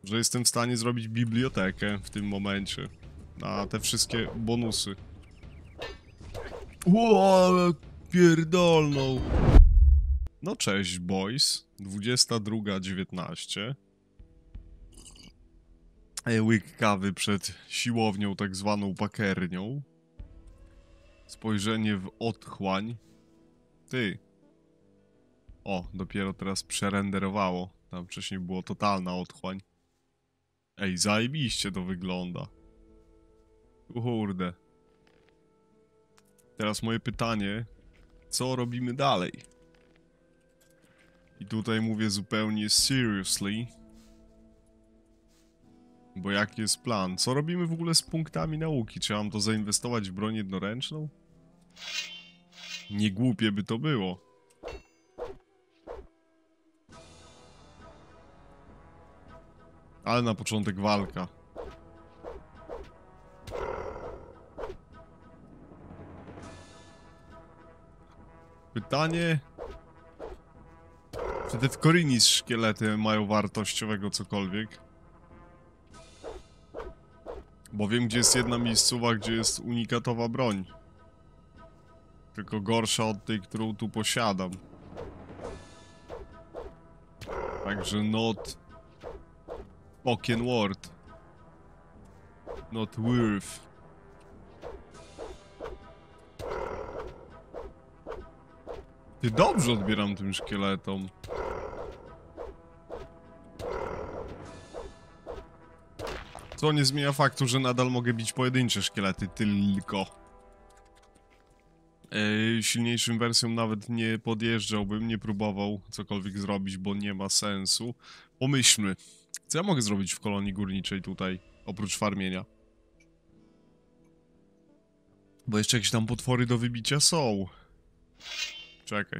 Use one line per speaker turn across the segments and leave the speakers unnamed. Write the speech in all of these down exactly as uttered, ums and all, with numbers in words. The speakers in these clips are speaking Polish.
że jestem w stanie zrobić bibliotekę w tym momencie. Na te wszystkie bonusy. Ło, ale pierdolną. No cześć, boys. dwudziesta druga dziewiętnaście. Łyk kawy przed siłownią, tak zwaną pakernią. Spojrzenie w otchłań. Ty. O, dopiero teraz przerenderowało. Tam wcześniej było totalna otchłań. Ej, zajebiście to wygląda. Kurde. Teraz moje pytanie. Co robimy dalej? I tutaj mówię zupełnie seriously. Bo jaki jest plan? Co robimy w ogóle z punktami nauki? Czy mam to zainwestować w broń jednoręczną? Nie głupie by to było. Ale na początek walka. Pytanie... Czy te w Korinis szkielety mają wartościowego cokolwiek? Bo wiem, gdzie jest jedna miejscowa, gdzie jest unikatowa broń. Tylko gorsza od tej, którą tu posiadam. Także not... Spoken word. Not worth. Ty, dobrze odbieram tym szkieletom. Co nie zmienia faktu, że nadal mogę bić pojedyncze szkielety, tylko. Yy, silniejszym wersją nawet nie podjeżdżałbym, nie próbował cokolwiek zrobić, bo nie ma sensu. Pomyślmy, co ja mogę zrobić w kolonii górniczej tutaj, oprócz farmienia? Bo jeszcze jakieś tam potwory do wybicia są. Czekaj.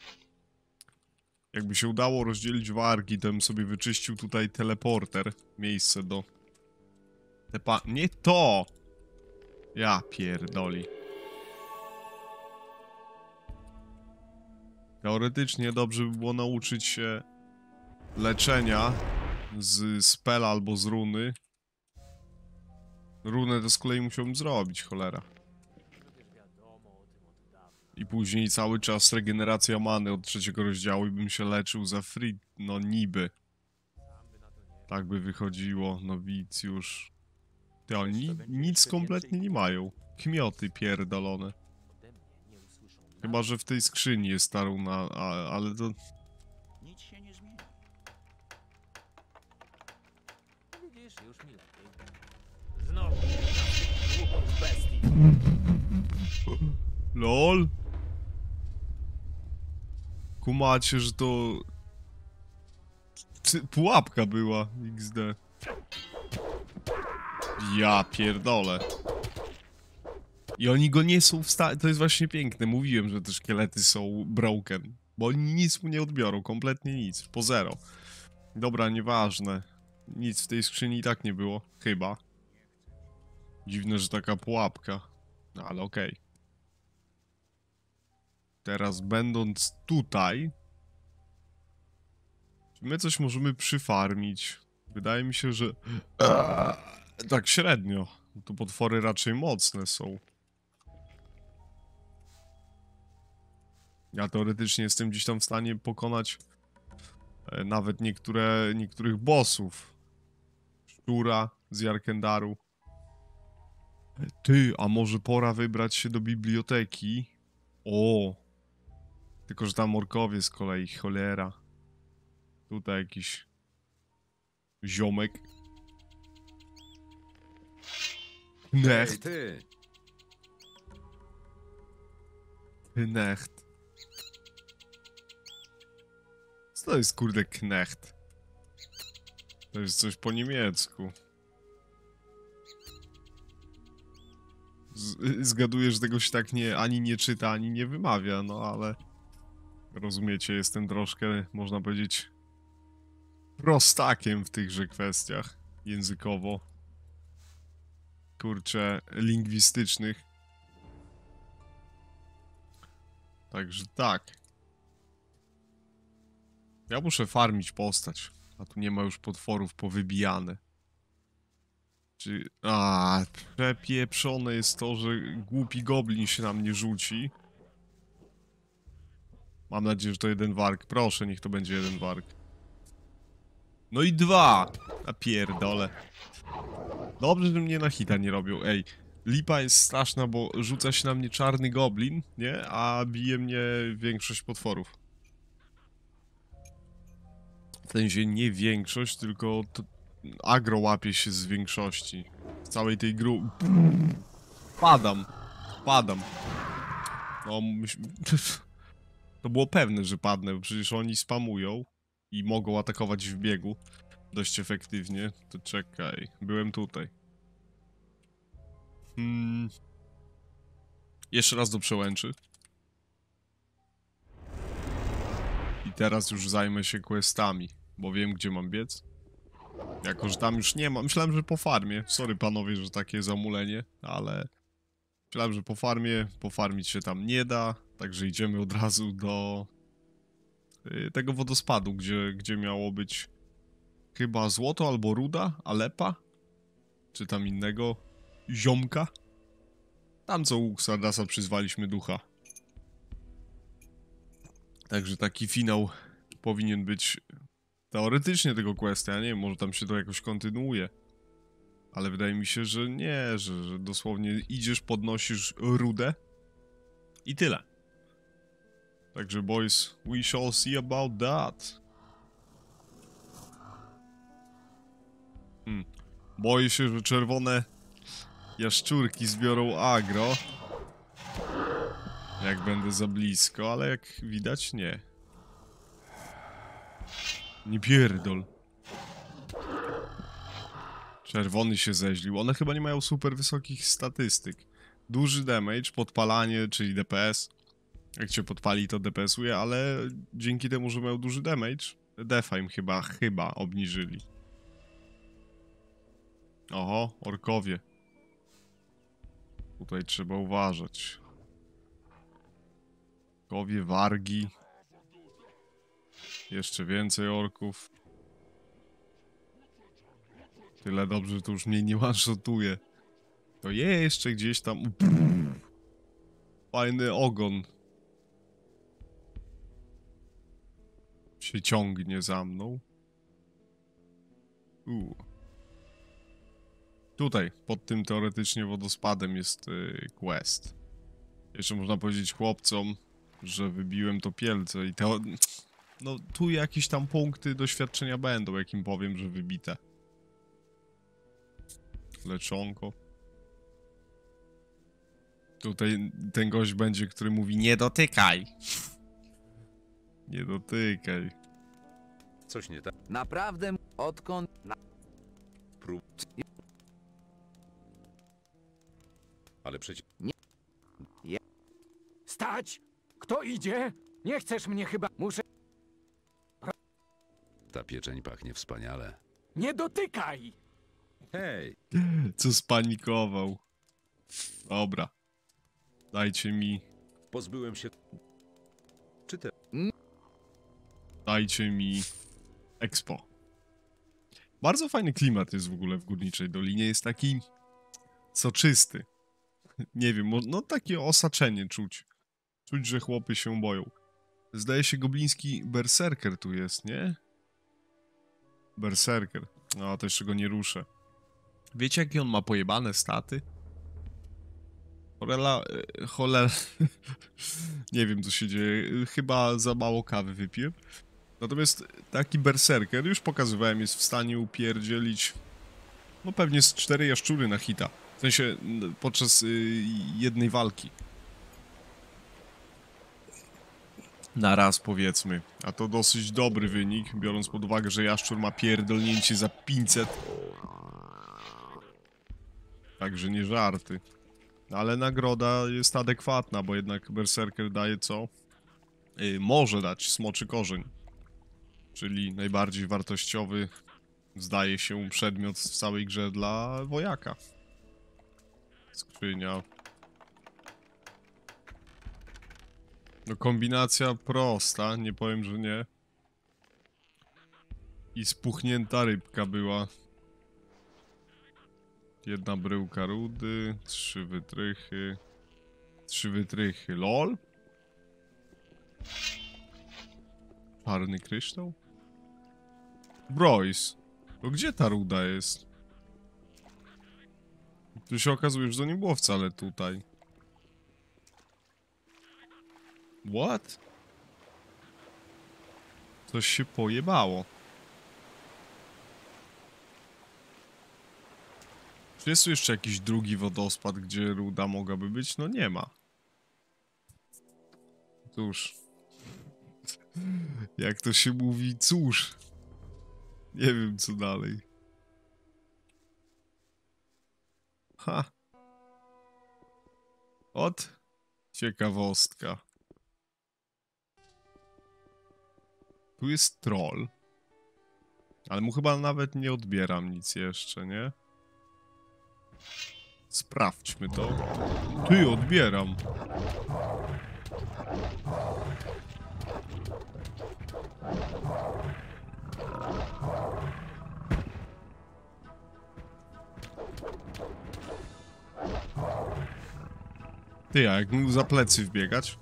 Jakby się udało rozdzielić wargi, to bym sobie wyczyścił tutaj teleporter. Miejsce do... Tepa... Nie to! Ja pierdoli. Teoretycznie dobrze by było nauczyć się leczenia z spela albo z runy. Runę to z kolei musiałbym zrobić, cholera. I później cały czas regeneracja many od trzeciego rozdziału i bym się leczył za free, no niby. Tak by wychodziło, nowicjusz. Ty, oni nic kompletnie nie mają. Kmioty pierdolone. Chyba, że w tej skrzyni jest ta runa, a, ale to...
Nic się nie zmieni. Widzisz, już mi lepiej. Znowu głupot bestii.
LOL? Kumacie, że to... Czy pułapka była, iks de. Ja pierdolę. I oni go nie są w stanie... To jest właśnie piękne. Mówiłem, że te szkielety są broken. Bo oni nic mu nie odbiorą. Kompletnie nic. Po zero. Dobra, nieważne. Nic w tej skrzyni i tak nie było. Chyba. Dziwne, że taka pułapka. No, ale okej. Okay. Teraz będąc tutaj... Czy my coś możemy przyfarmić? Wydaje mi się, że... Eee, tak średnio. Tu potwory raczej mocne są. Ja teoretycznie jestem gdzieś tam w stanie pokonać e, nawet niektóre, niektórych bossów. Szczura z Jarkendaru. Ty, a może pora wybrać się do biblioteki? O! Tylko, że tam orkowie z kolei, cholera. Tutaj jakiś ziomek. Knecht.
Ej, ty!
Knecht. Co to jest, kurde, knecht? To jest coś po niemiecku. Z zgaduję, że tego się tak nie, ani nie czyta, ani nie wymawia, no ale... Rozumiecie, jestem troszkę, można powiedzieć, prostakiem w tychże kwestiach językowo. Kurczę, lingwistycznych. Także tak. Ja muszę farmić postać. A tu nie ma już potworów powybijane. Czy... A, przepieprzone jest to, że głupi goblin się na mnie rzuci. Mam nadzieję, że to jeden warg. Proszę, niech to będzie jeden warg. No i dwa! A pierdole. Dobrze, że mnie na hita nie robią. Ej, lipa jest straszna, bo rzuca się na mnie czarny goblin, nie? A bije mnie większość potworów. W sensie nie większość, tylko to agro łapie się z większości. Z całej tej gru... Padam. Padam. No, myś... To było pewne, że padnę, bo przecież oni spamują i mogą atakować w biegu dość efektywnie. To czekaj, byłem tutaj. Hmm. Jeszcze raz do przełęczy. I teraz już zajmę się questami, bo wiem, gdzie mam biec. Jako, że tam już nie ma. Myślałem, że po farmie. Sorry panowie, że takie zamulenie, ale... Myślałem, że po farmie, pofarmić się tam nie da, także idziemy od razu do y, tego wodospadu, gdzie, gdzie miało być chyba złoto albo ruda, Alepa, czy tam innego ziomka. Tam co u Xardasa przyzwaliśmy ducha. Także taki finał powinien być teoretycznie tego questa, ja nie wiem, może tam się to jakoś kontynuuje. Ale wydaje mi się, że nie, że, że dosłownie idziesz, podnosisz rudę i tyle. Także boys, we shall see about that. Hmm. Boję się, że czerwone jaszczurki zbiorą agro. Jak będę za blisko, ale jak widać nie. Nie pierdol. Czerwony się zeźlił. One chyba nie mają super wysokich statystyk. Duży damage, podpalanie, czyli D P S. Jak cię podpali, to D P S uje, ale dzięki temu, że mają duży damage, defa im chyba, chyba obniżyli. Oho, orkowie. Tutaj trzeba uważać. Orkowie, wargi. Jeszcze więcej orków. Tyle dobrze, że to już mnie nie one-shotuje. To jeszcze gdzieś tam... Fajny ogon. Się ciągnie za mną. U. Tutaj, pod tym teoretycznie wodospadem jest y, quest. Jeszcze można powiedzieć chłopcom, że wybiłem to pielce i to... No, tu jakieś tam punkty doświadczenia będą, jak im powiem, że wybite. Leczonko. Tutaj ten gość będzie, który mówi nie dotykaj. Nie dotykaj.
Coś nie tak.
Naprawdę, odkąd... Na...
Prób. Ale przecież...
Stać! Kto idzie? Nie chcesz mnie chyba... Muszę...
ta pieczeń pachnie wspaniale.
Nie dotykaj!
Hej!
Co spanikował. Dobra. Dajcie mi...
Pozbyłem się... Czy te...
Dajcie mi... Expo. Bardzo fajny klimat jest w ogóle w Górniczej Dolinie. Jest taki... soczysty. Nie wiem, no takie osaczenie czuć. Czuć, że chłopy się boją. Zdaje się, gobliński berserker tu jest, nie? Berserker. No, to jeszcze go nie ruszę. Wiecie, jakie on ma pojebane staty? Cholera... Cholera... Nie wiem, co się dzieje. Chyba za mało kawy wypiłem. Natomiast taki berserker, już pokazywałem, jest w stanie upierdzielić... No pewnie z cztery jaszczury na hita. W sensie, podczas y, jednej walki. Na raz, powiedzmy. A to dosyć dobry wynik, biorąc pod uwagę, że jaszczur ma pierdolnięcie za pięćset. Także nie żarty. Ale nagroda jest adekwatna, bo jednak berserker daje co? Yy, może dać smoczy korzeń. Czyli najbardziej wartościowy, zdaje się, przedmiot w całej grze dla wojaka. Skrzynia. No kombinacja prosta, nie powiem, że nie. I spuchnięta rybka była. Jedna bryłka rudy, trzy wytrychy. Trzy wytrychy, lol. Czarny kryształ? Broys. To gdzie ta ruda jest? Tu się okazuje, że to nie było wcale tutaj. What? Coś się pojebało. Czy jest tu jeszcze jakiś drugi wodospad, gdzie ruda mogłaby być? No nie ma. Cóż. Jak to się mówi, cóż. Nie wiem co dalej. Ha. Ot. Ciekawostka. Tu jest troll. Ale mu chyba nawet nie odbieram nic jeszcze, nie? Sprawdźmy to. Ty, odbieram. Ty, a jak mu za plecy wbiegać?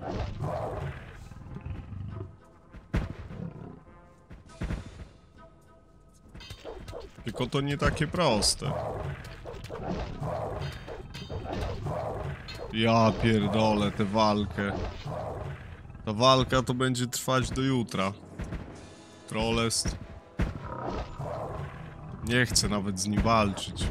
Tylko to nie takie proste. Ja pierdolę tę walkę. Ta walka to będzie trwać do jutra. Trollest. Nie chcę nawet z nim walczyć.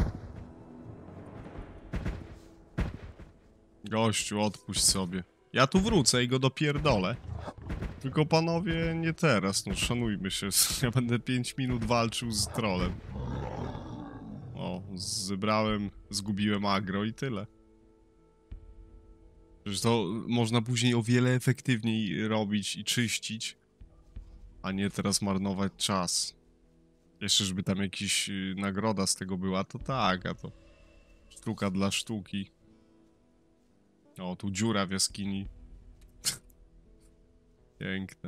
Gościu, odpuść sobie. Ja tu wrócę i go dopierdolę. Tylko panowie, nie teraz, no szanujmy się. Ja będę pięć minut walczył z trollem. O, zebrałem, zgubiłem agro i tyle. Przecież to można później o wiele efektywniej robić i czyścić, a nie teraz marnować czas. Jeszcze, żeby tam jakaś nagroda z tego była, to tak, a to sztuka dla sztuki. O, tu dziura w jaskini. Piękne.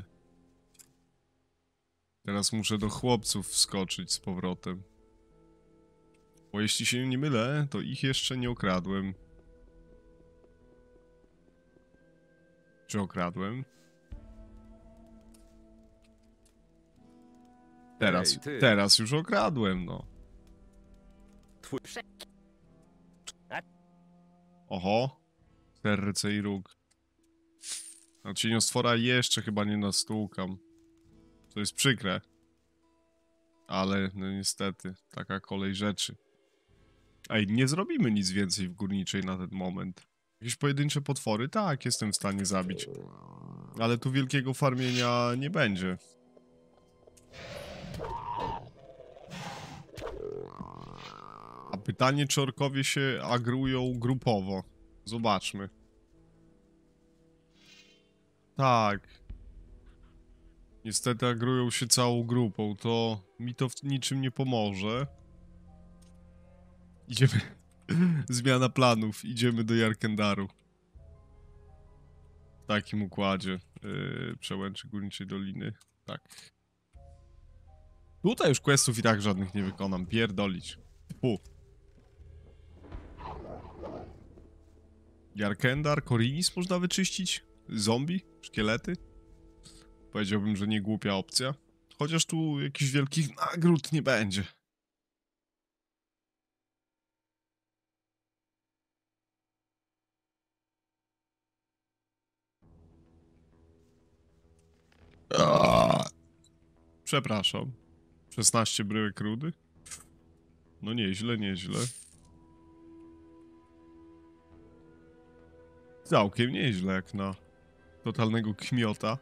Teraz muszę do chłopców wskoczyć z powrotem. Bo jeśli się nie mylę, to ich jeszcze nie okradłem. Czy okradłem? Teraz,
Ej, ty.
teraz już okradłem, no.
Twój...
Oho. Serce i róg. A cieniostwora jeszcze chyba nie nastukam. To jest przykre. Ale, no niestety, taka kolej rzeczy. Ej, nie zrobimy nic więcej w górniczej na ten moment. Jakieś pojedyncze potwory? Tak, jestem w stanie zabić. Ale tu wielkiego farmienia nie będzie. A pytanie, czy orkowie się agrują grupowo? Zobaczmy. Tak. Niestety agrują się całą grupą, to mi to w niczym nie pomoże. Idziemy... Zmiana planów, idziemy do Jarkendaru. W takim układzie. Yy, przełęczy Górniczej Doliny. Tak. Tutaj już questów i tak żadnych nie wykonam. Pierdolić. Pu. Jarkendar, Korinis można wyczyścić? Zombie? Szkielety? Powiedziałbym, że nie głupia opcja. Chociaż tu jakichś wielkich nagród nie będzie. Aaaa. Przepraszam. szesnaście bryłek rudy? No nieźle, nieźle. Całkiem nieźle jak na totalnego kmiota.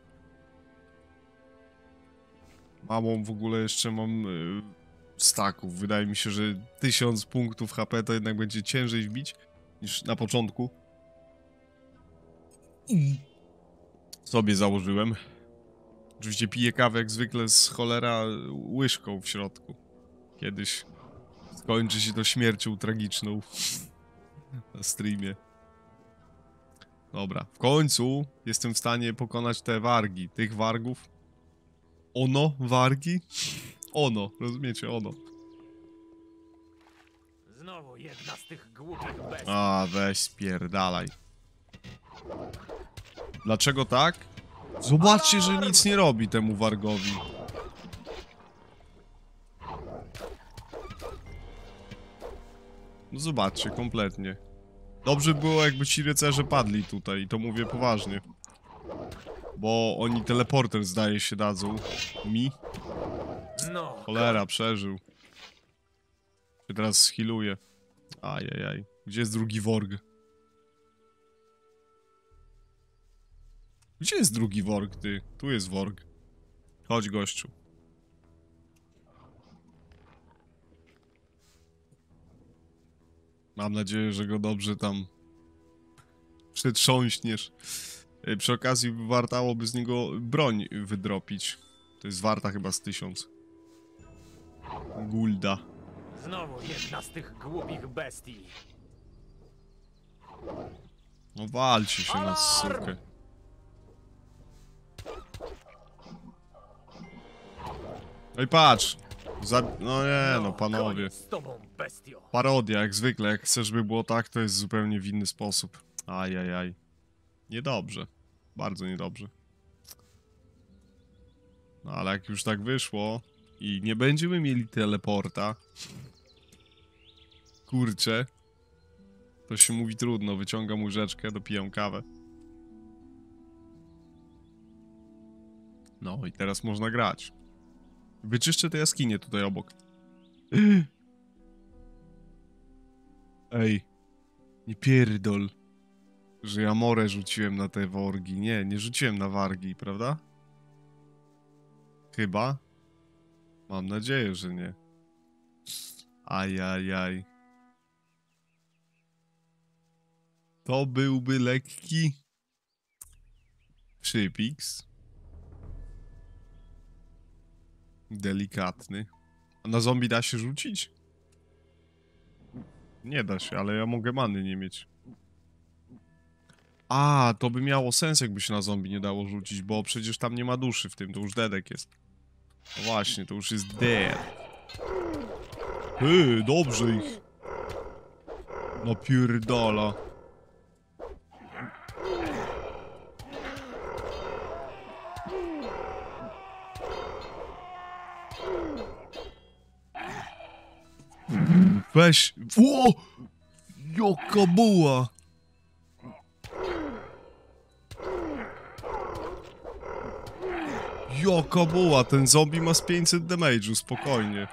Mamą w ogóle jeszcze mam y, staków. Wydaje mi się, że tysiąc punktów H P to jednak będzie ciężej wbić niż na początku. Sobie założyłem. Oczywiście piję kawę jak zwykle z cholera łyżką w środku. Kiedyś skończy się to śmiercią tragiczną na streamie. Dobra, w końcu jestem w stanie pokonać te wargi, tych wargów. Ono, wargi? Ono, rozumiecie, ono.
Znowu jedna z tych głupich bestii.
A, weź spierdalaj. Dlaczego tak? Zobaczcie, że nic nie robi temu wargowi. No zobaczcie, kompletnie. Dobrze było, jakby ci rycerze padli tutaj, i to mówię poważnie. Bo oni teleporter, zdaje się, dadzą mi.
No,
Cholera, przeżył. Się teraz schiluje. Ajajaj. Gdzie jest drugi worg? Gdzie jest drugi worg, ty? Tu jest worg. Chodź, gościu. Mam nadzieję, że go dobrze tam przetrząśniesz. Ej, przy okazji wartałoby z niego broń wydropić. To jest warta chyba z tysiąc. Gulda.
znowu jedna z tych głupich bestii.
No walcie się na sukę. Ej, patrz! Za... No nie, no panowie.
Koniec z tobą, bestio.
Parodia, jak zwykle. Jak chcesz, by było tak, to jest zupełnie w inny sposób. Ajajaj. Niedobrze. Bardzo niedobrze. No ale jak już tak wyszło i nie będziemy mieli teleporta, kurczę, to się mówi trudno. Wyciągam łyżeczkę, dopijam kawę. No i teraz można grać. Wyczyszczę te jaskinie tutaj obok. Ej, nie pierdol, że ja morę rzuciłem na te worgi. Nie, nie rzuciłem na wargi, prawda? Chyba? Mam nadzieję, że nie. Ajajaj. To byłby lekki przypiks. Delikatny. A na zombie da się rzucić? Nie da się, ale ja mogę many nie mieć. A, to by miało sens, jakby się na zombie nie dało rzucić, bo przecież tam nie ma duszy w tym, to już dedek jest. No właśnie, to już jest dead. Ty, dobrze ich. Napierdala. Weź. O! Jaka buła! Jaka buła! Ten zombie ma z pięćset damage'u, spokojnie.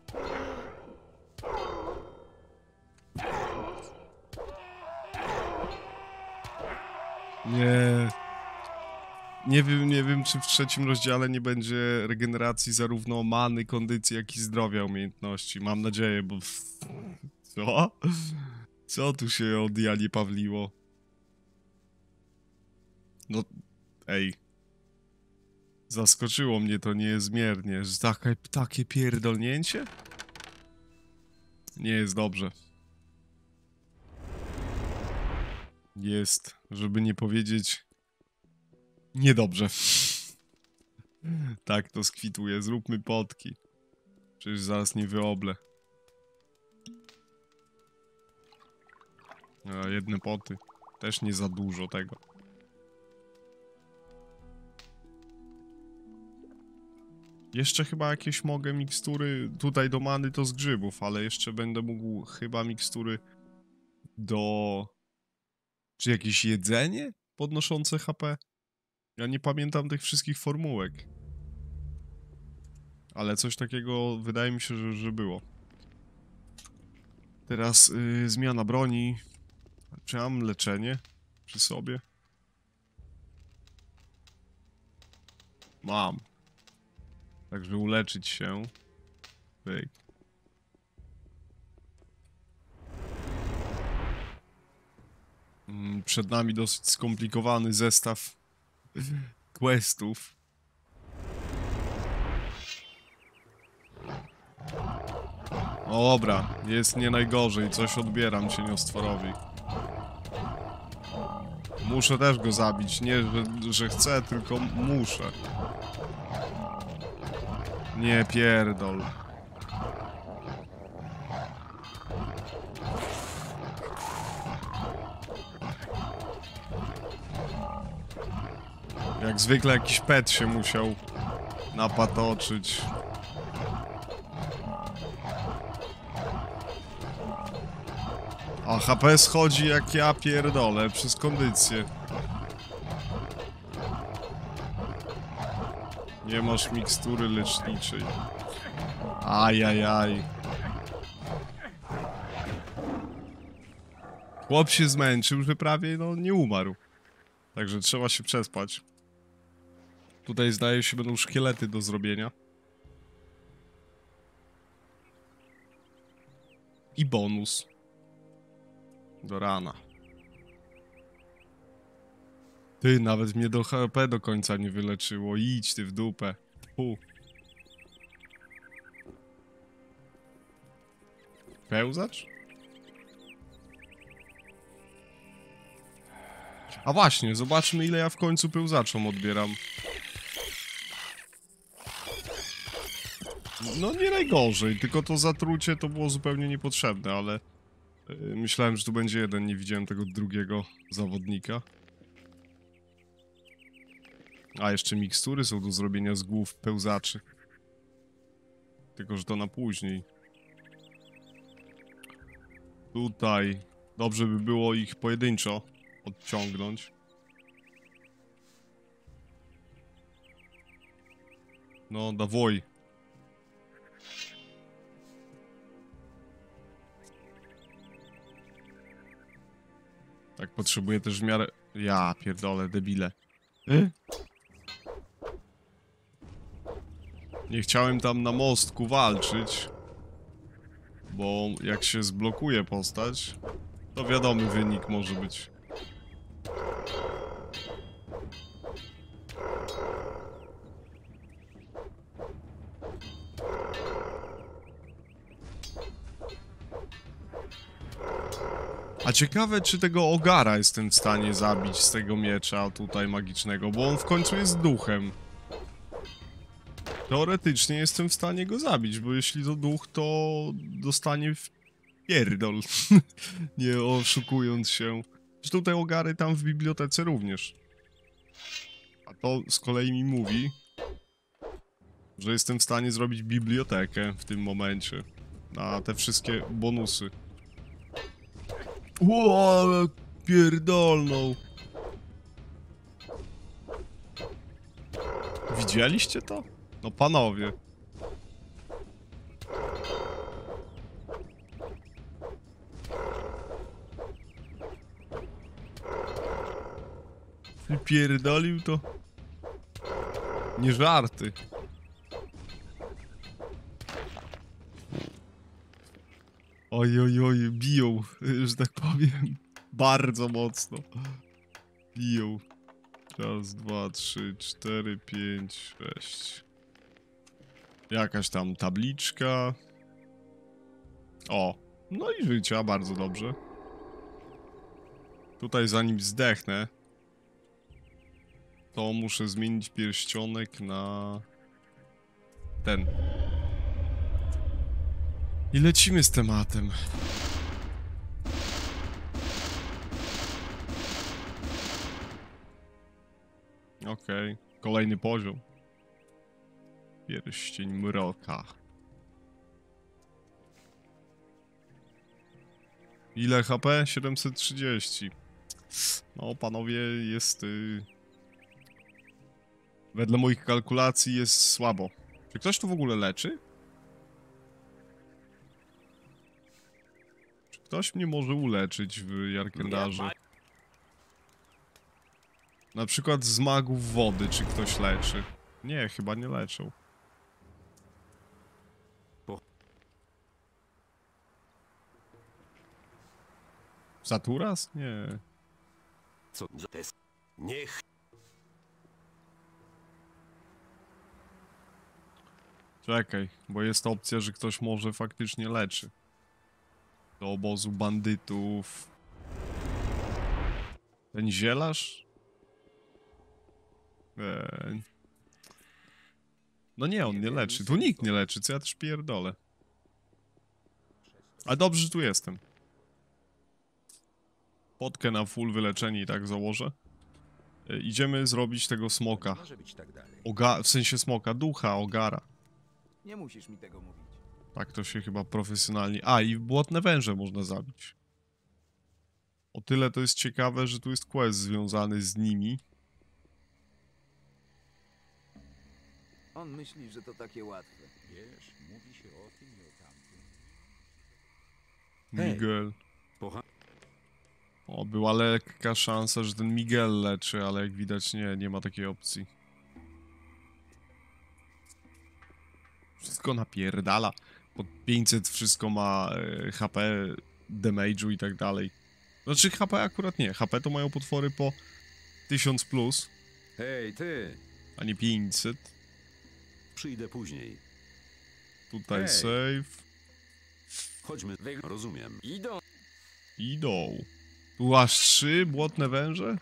Nie. Nie wiem, nie wiem, czy w trzecim rozdziale nie będzie regeneracji zarówno many, kondycji, jak i zdrowia, umiejętności. Mam nadzieję, bo... Co? Co tu się od Janie Pawliło? No... Ej. Zaskoczyło mnie to niezmiernie, że takie, takie pierdolnięcie? Nie jest dobrze. Jest, żeby nie powiedzieć... Niedobrze. Tak to skwituje. Zróbmy potki. Przecież zaraz nie wyoblę. A, jedne poty. Też nie za dużo tego. Jeszcze chyba jakieś mogę mikstury tutaj do many to z grzybów, ale jeszcze będę mógł chyba mikstury do... Czy jakieś jedzenie podnoszące H P? Ja nie pamiętam tych wszystkich formułek. Ale coś takiego wydaje mi się, że, że było. Teraz yy, zmiana broni. Czy mam leczenie przy sobie? Mam. Także uleczyć się. Pyk. Mm, przed nami dosyć skomplikowany zestaw questów. No dobra, jest nie najgorzej, coś odbieram cieniostworowi. Muszę też go zabić, nie że, że chcę, tylko muszę. Nie pierdol. Jak zwykle jakiś pet się musiał napatoczyć. A H P schodzi jak ja pierdolę przez kondycję. Nie masz mikstury leczniczej. Ajajaj. Chłop się zmęczył, że prawie no nie umarł. Także trzeba się przespać. Tutaj zdaje się będą szkielety do zrobienia. I bonus. Do rana. Ty, nawet mnie do H P do końca nie wyleczyło. Idź ty w dupę. Pu. Pełzacz? A właśnie, zobaczmy ile ja w końcu pełzaczom odbieram. No nie najgorzej, tylko to zatrucie to było zupełnie niepotrzebne, ale... Yy, myślałem, że tu będzie jeden, nie widziałem tego drugiego zawodnika. A, jeszcze mikstury są do zrobienia z głów pełzaczy. Tylko, że to na później. Tutaj dobrze by było ich pojedynczo odciągnąć. No, dawaj. Tak, potrzebuję też w miarę... Ja pierdolę, debile. Y? Nie chciałem tam na mostku walczyć. Bo jak się zblokuje postać, to wiadomy wynik może być. A ciekawe, czy tego ogara jestem w stanie zabić z tego miecza tutaj magicznego, bo on w końcu jest duchem. Teoretycznie jestem w stanie go zabić, bo jeśli to duch, to dostanie w pierdol. Nie oszukując się. Zresztą te ogary tam w bibliotece również. A to z kolei mi mówi, że jestem w stanie zrobić bibliotekę w tym momencie. Na te wszystkie bonusy. Ło, pierdolną. Widzieliście to? No panowie. Wypierdolił to? Nie żarty. Oj, oj, oj, biją, że tak powiem. Bardzo mocno. Biją. Raz, dwa, trzy, cztery, pięć, sześć. Jakaś tam tabliczka. O, no i życia, bardzo dobrze. Tutaj zanim zdechnę, to muszę zmienić pierścionek na ten. I lecimy z tematem. Okej, okay. Kolejny poziom. Pierścień mroka. Ile H P? siedemset trzydzieści. No, panowie, jest... Yy... Wedle moich kalkulacji jest słabo. Czy ktoś tu w ogóle leczy? Czy ktoś mnie może uleczyć w Jarkendarze? Na przykład z magów wody, czy ktoś leczy? Nie, chyba nie leczą. Saturas? Nie.
Co to jest? Niech.
Czekaj, bo jest opcja, że ktoś może faktycznie leczy. Do obozu bandytów. Ten zielarz? Eee. No nie, on nie leczy. Tu nikt nie leczy, co ja też pierdolę. A dobrze, że tu jestem. Potkę na full wyleczenie i tak założę. E, idziemy zrobić tego smoka.
Może być tak dalej.
Oga w sensie smoka, ducha, ogara.
Nie musisz mi tego mówić.
Tak to się chyba profesjonalnie... A, i błotne węże można zabić. O tyle to jest ciekawe, że tu jest quest związany z nimi.
On myśli, że to takie łatwe.
Wiesz, mówi się o tym i o tamtym.
Hej.
Miguel.
Pocha...
O, była lekka szansa, że ten Miguel leczy, ale jak widać nie, nie ma takiej opcji. Wszystko napierdala. Pod pięćset wszystko ma e, H P, damage'u i tak dalej. Znaczy H P akurat nie. H P to mają potwory po tysiąc plus,
Hej, ty!
a nie pięćset.
Przyjdę później.
Tutaj
Hej.
save.
Chodźmy. Rozumiem.
Idą.
Idą. Tu aż trzy błotne węże?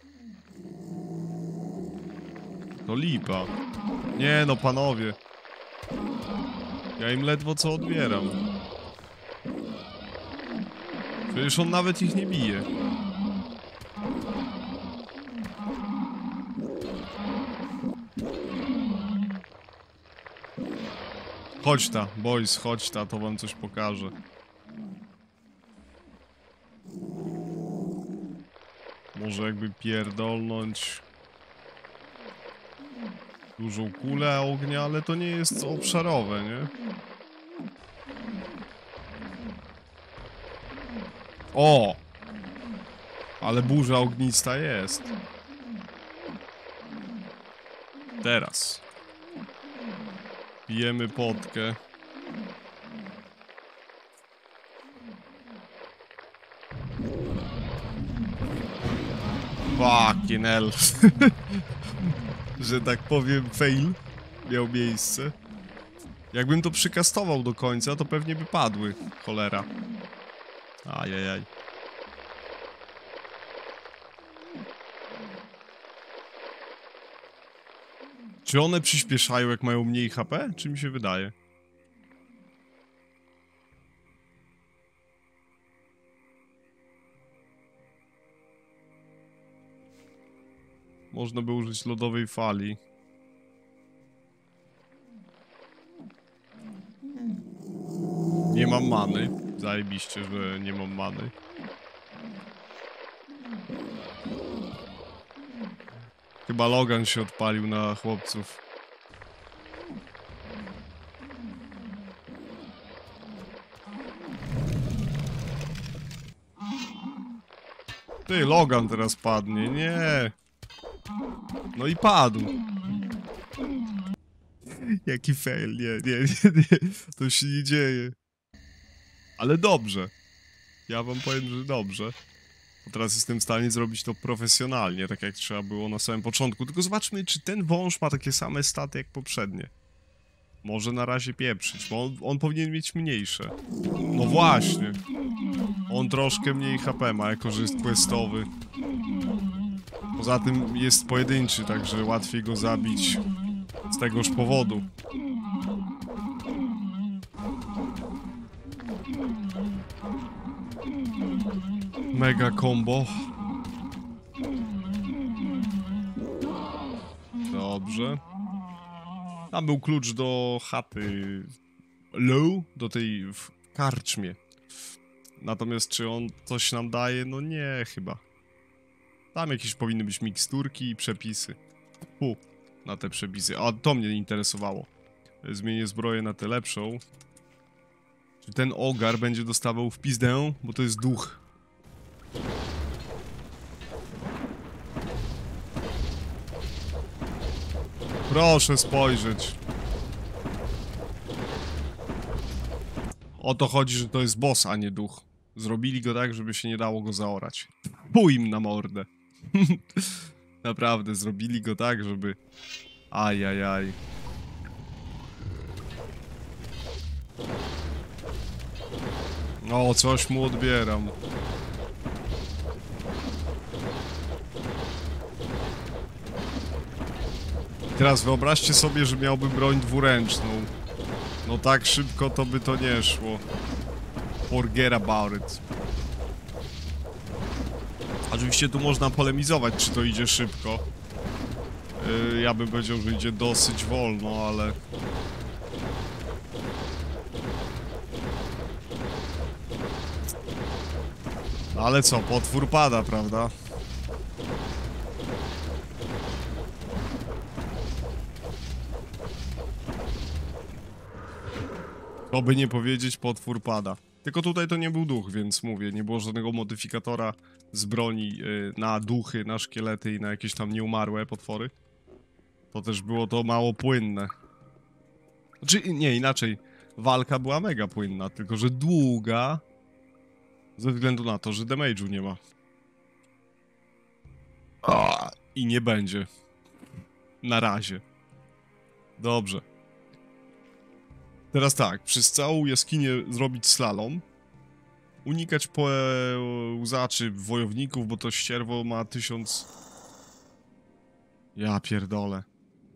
To lipa. Nie no, panowie. Ja im ledwo co odbieram. Przecież on nawet ich nie bije. Chodź ta, boys, chodź ta, to wam coś pokażę. Może jakby pierdolnąć dużą kulę ognia, ale to nie jest obszarowe, nie? O! Ale burza ognista jest. Teraz. Pijemy potkę. Fucking hell. Że tak powiem, fail miał miejsce. Jakbym to przykastował do końca, to pewnie by padły. Cholera. Ajajaj. Czy one przyspieszają, jak mają mniej H P? Czy mi się wydaje? Można by użyć lodowej fali. Nie mam many. Zajebiście, że nie mam many. Chyba Logan się odpalił na chłopców. Ty, Logan teraz padnie, nie. No i padł. Jaki fail, nie, nie, nie, nie. To się nie dzieje. Ale dobrze. Ja wam powiem, że dobrze. Bo teraz jestem w stanie zrobić to profesjonalnie, tak jak trzeba było na samym początku. Tylko zobaczmy, czy ten wąż ma takie same staty jak poprzednie. Może na razie pieprzyć, bo on, on powinien mieć mniejsze. No właśnie. On troszkę mniej H P ma jako, że jest questowy. Poza tym jest pojedynczy, także łatwiej go zabić z tegoż powodu. Mega combo. Dobrze. Tam był klucz do chaty Low, do tej w karczmie. Natomiast czy on coś nam daje? No nie, chyba. Tam jakieś powinny być miksturki i przepisy. Fu, na te przepisy. A to mnie interesowało. Zmienię zbroję na tę lepszą. Czy ten ogar będzie dostawał w pizdę? Bo to jest duch. Proszę spojrzeć. O to chodzi, że to jest boss, a nie duch. Zrobili go tak, żeby się nie dało go zaorać. Pój im na mordę. Naprawdę, zrobili go tak, żeby... Ajajaj. O, coś mu odbieram. teraz wyobraźcie sobie, że miałby broń dwuręczną. No tak szybko to by to nie szło. Forget about it. Oczywiście tu można polemizować, czy to idzie szybko. Yy, ja bym powiedział, że idzie dosyć wolno, ale... Ale co, potwór pada, prawda? To by nie powiedzieć, potwór pada. Tylko tutaj to nie był duch, więc mówię, nie było żadnego modyfikatora z broni yy, na duchy, na szkielety i na jakieś tam nieumarłe potwory. To też było to mało płynne. Znaczy, nie, inaczej. Walka była mega płynna, tylko że długa. Ze względu na to, że damage'u nie ma. O, i nie będzie. Na razie. Dobrze. Teraz tak, przez całą jaskinię zrobić slalom. Unikać pełzaczy wojowników, bo to ścierwo ma tysiąc... Ja pierdolę.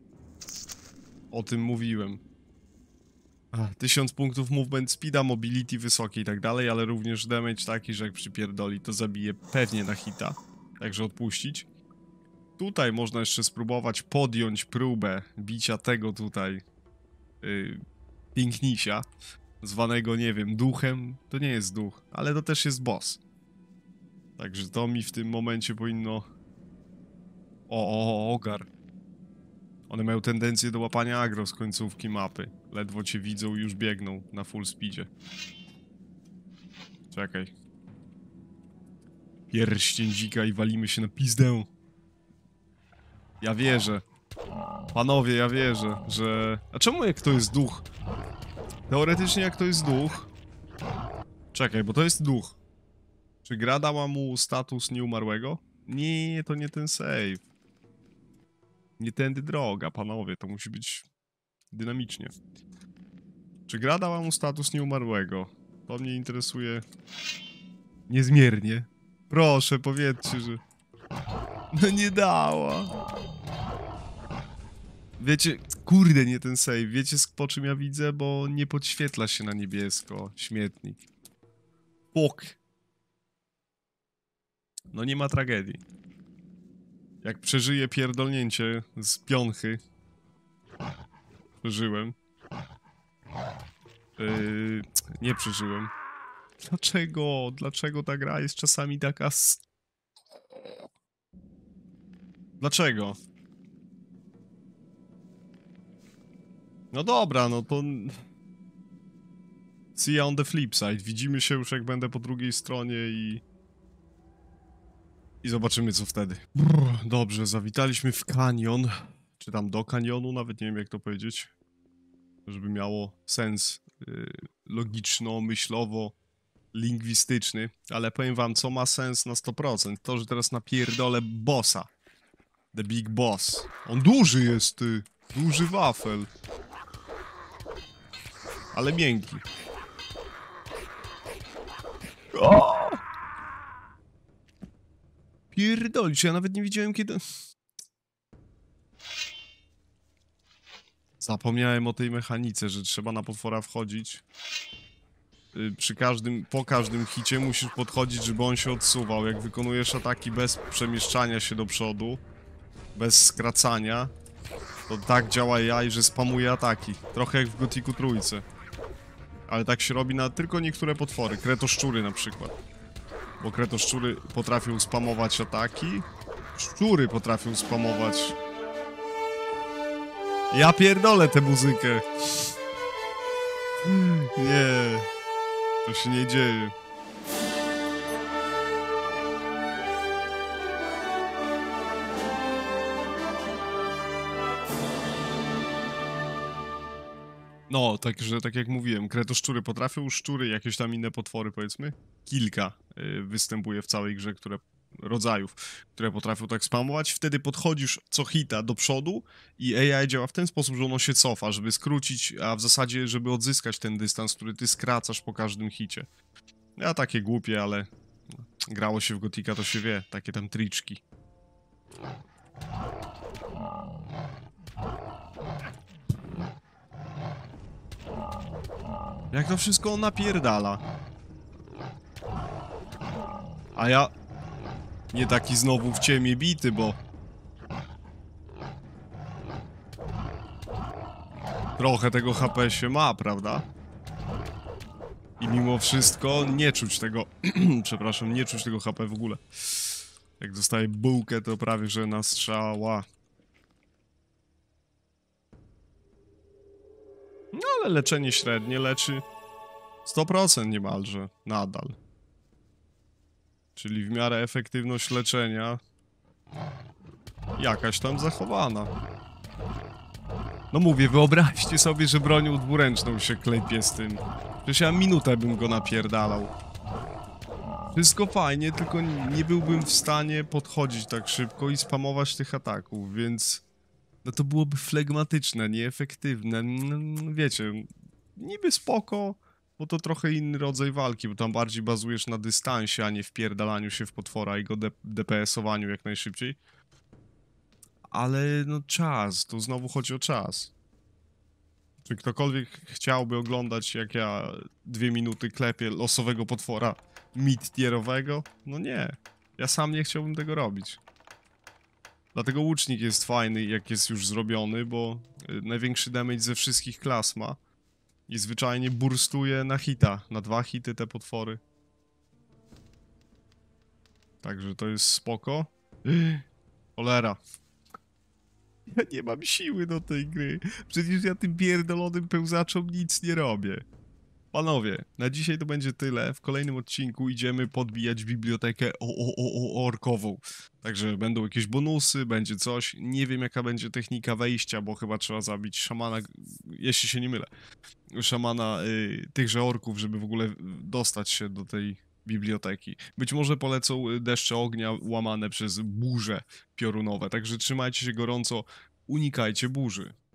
O tym mówiłem. Ach, tysiąc punktów movement speeda, mobility wysokie i tak dalej, ale również damage taki, że jak przypierdoli, to zabije pewnie na hita. Także odpuścić. Tutaj można jeszcze spróbować podjąć próbę bicia tego tutaj yy, pięknisia, zwanego, nie wiem, duchem. To nie jest duch, ale to też jest boss. Także to mi w tym momencie powinno... O, o, o, ogar. One mają tendencję do łapania agro z końcówki mapy. Ledwo cię widzą i już biegną na full speedzie. Czekaj. Pierścień dzika i walimy się na pizdę. Ja wierzę. Panowie, ja wierzę, że... A czemu jak to jest duch? Teoretycznie jak to jest duch... Czekaj, bo to jest duch. Czy gra dała mu status nieumarłego? Nie, to nie ten save. Nie tędy droga, panowie, to musi być dynamicznie. Czy gra dała mu status nieumarłego? To mnie interesuje niezmiernie. Proszę, powiedzcie, że... No nie dała. Wiecie, kurde, nie ten save. Wiecie, po czym ja widzę? Bo nie podświetla się na niebiesko śmietnik. Fuck. No nie ma tragedii. Jak przeżyję pierdolnięcie z pionchy. Przeżyłem. Yy, nie przeżyłem. Dlaczego? Dlaczego ta gra jest czasami taka... S... Dlaczego? No dobra, no to... See you on the flip side. Widzimy się już jak będę po drugiej stronie i... I zobaczymy co wtedy. Brr, dobrze, zawitaliśmy w kanion. Czy tam do kanionu, nawet nie wiem jak to powiedzieć. Żeby miało sens yy, logiczno-myślowo lingwistyczny. Ale powiem wam, co ma sens na sto procent. To, że teraz napierdolę bossa. The Big Boss. On duży jest, ty. Duży wafel. Ale miękki. O! Pierdolisz, ja nawet nie widziałem kiedy... Zapomniałem o tej mechanice, że trzeba na potwora wchodzić. Yy, przy każdym, po każdym hicie musisz podchodzić, żeby on się odsuwał. Jak wykonujesz ataki bez przemieszczania się do przodu, bez skracania, to tak działa A I, że spamuje ataki. Trochę jak w Gothicu trójce. Ale tak się robi na tylko niektóre potwory. Kretoszczury na przykład. Bo kretoszczury potrafią spamować ataki. Szczury potrafią spamować... Ja pierdolę tę muzykę. Nie. To się nie dzieje. No, także tak jak mówiłem, kretoszczury potrafią, szczury, jakieś tam inne potwory, powiedzmy. Kilka y, występuje w całej grze, które rodzajów, które potrafią tak spamować. Wtedy podchodzisz co hita do przodu i A I działa w ten sposób, że ono się cofa, żeby skrócić, a w zasadzie, żeby odzyskać ten dystans, który ty skracasz po każdym hicie. Ja takie głupie, ale grało się w Gothica, to się wie, takie tam triczki. Jak to wszystko on napierdala. A ja... Nie taki znowu w ciemię bity, bo... Trochę tego H P się ma, prawda? I mimo wszystko nie czuć tego... Przepraszam, nie czuć tego H P w ogóle. Jak dostaję bułkę, to prawie że na strzała. No ale leczenie średnie leczy sto procent niemalże, nadal. Czyli w miarę efektywność leczenia jakaś tam zachowana. No mówię, wyobraźcie sobie, że bronią dwuręczną się klepie z tym. Przecież ja minutę bym go napierdalał. Wszystko fajnie, tylko nie byłbym w stanie podchodzić tak szybko i spamować tych ataków, więc... No to byłoby flegmatyczne, nieefektywne. No, wiecie, niby spoko, bo to trochę inny rodzaj walki, bo tam bardziej bazujesz na dystansie, a nie wpierdalaniu się w potwora i go D P S-owaniu jak najszybciej. Ale no czas, tu znowu chodzi o czas. Czy ktokolwiek chciałby oglądać, jak ja dwie minuty klepię losowego potwora mid-tierowego? No nie, ja sam nie chciałbym tego robić. Dlatego łucznik jest fajny, jak jest już zrobiony, bo największy damage ze wszystkich klas ma. I zwyczajnie burstuje na hita, na dwa hity te potwory. Także to jest spoko. Cholera. Ja nie mam siły do tej gry. Przecież ja tym pierdolonym pełzaczom nic nie robię. Panowie, na dzisiaj to będzie tyle. W kolejnym odcinku idziemy podbijać bibliotekę o, o, o, o orkową. Także będą jakieś bonusy, będzie coś. Nie wiem jaka będzie technika wejścia, bo chyba trzeba zabić szamana, jeśli się nie mylę. Szamana y, tychże orków, żeby w ogóle dostać się do tej biblioteki. Być może polecą deszcze ognia łamane przez burze piorunowe. Także trzymajcie się gorąco, unikajcie burzy.